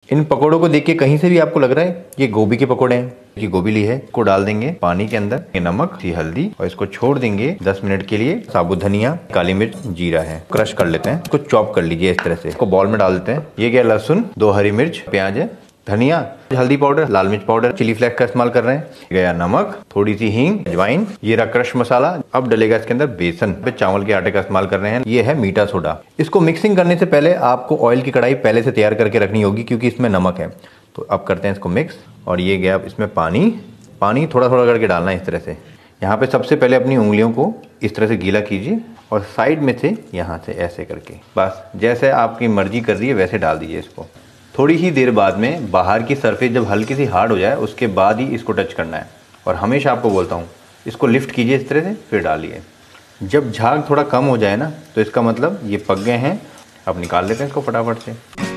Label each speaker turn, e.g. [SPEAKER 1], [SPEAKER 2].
[SPEAKER 1] इन पकोड़ों को देख के कहीं से भी आपको लग रहा है ये गोभी के पकोड़े हैं? ये गोभी ली है, इसको डाल देंगे पानी के अंदर, ये नमक, हल्दी, और इसको छोड़ देंगे 10 मिनट के लिए। साबुत धनिया, काली मिर्च, जीरा है, क्रश कर लेते हैं। इसको चॉप कर लीजिए इस तरह से, इसको बॉल में डाल देते हैं। ये गया लहसुन, 2 हरी मिर्च, प्याज है, धनिया, हल्दी पाउडर, लाल मिर्च पाउडर, चिली फ्लेक्स का इस्तेमाल कर रहे हैं, गया नमक, थोड़ी सी हींग, अजवाइन, ये रहा क्रश मसाला। अब डलेगा इसके अंदर बेसन, चावल के आटे का इस्तेमाल कर रहे हैं, ये है मीठा सोडा। इसको मिक्सिंग करने से पहले आपको ऑयल की कढ़ाई पहले से तैयार करके रखनी होगी क्योंकि इसमें नमक है। तो अब करते हैं इसको मिक्स, और ये गया इसमें पानी थोड़ा थोड़ा करके डालना है इस तरह से। यहाँ पे सबसे पहले अपनी उंगलियों को इस तरह से गीला कीजिए और साइड में से यहाँ से ऐसे करके, बस जैसे आपकी मर्जी कर रही है वैसे डाल दीजिए इसको। थोड़ी ही देर बाद में बाहर की सरफेस जब हल्की सी हार्ड हो जाए उसके बाद ही इसको टच करना है। और हमेशा आपको बोलता हूँ इसको लिफ्ट कीजिए इस तरह से, फिर डालिए। जब झाग थोड़ा कम हो जाए ना तो इसका मतलब ये पक गए हैं। अब निकाल लेते हैं इसको फटाफट से।